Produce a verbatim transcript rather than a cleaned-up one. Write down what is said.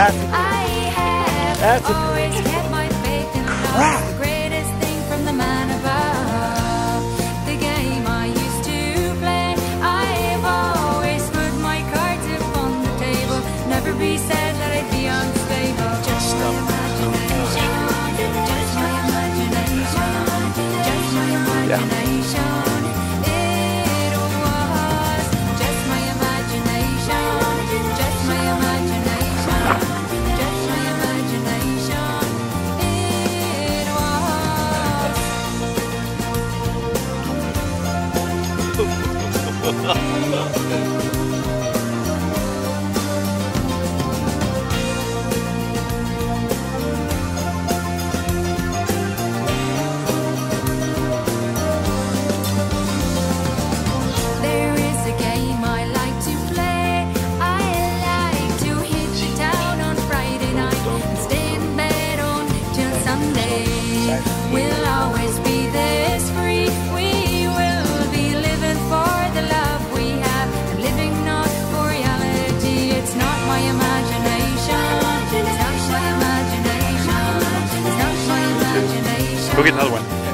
That's a dream. That's a dream. Crap. The greatest thing from the man above. The game I used to play, I've always put my cards upon the table. Never be said that I'd be unstable. Just my imagination. Just my imagination. Just my imagination. It was just my imagination. Just my imagination. Just my imagination. It There is a game I like to play. I like to hit the town on Friday night and stay in bed until Sunday. We'll always be this free. We will be living for the love we have and living not for reality. It's not my imagination. It's not my imagination. It's not my imagination. Go get another one.